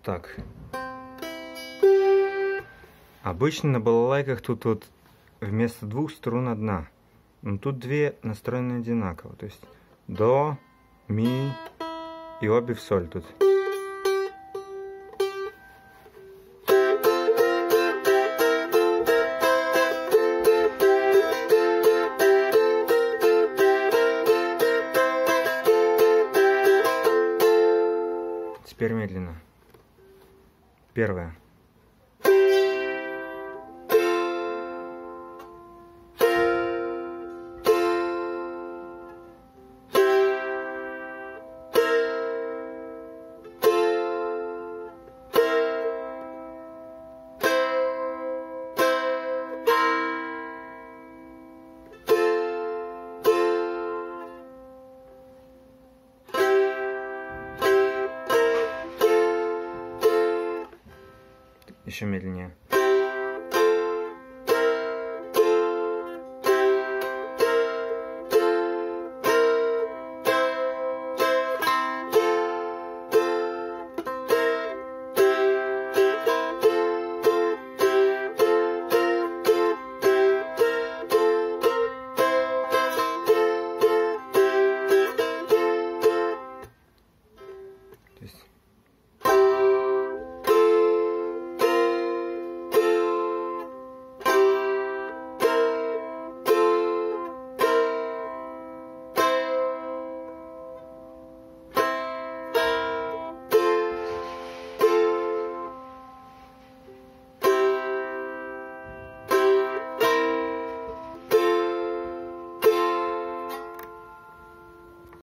так. Обычно на балалайках тут вот вместо двух струн одна. Но тут две настроены одинаково. То есть до, ми и обе в соль тут. Теперь медленно. Первая. Еще медленнее.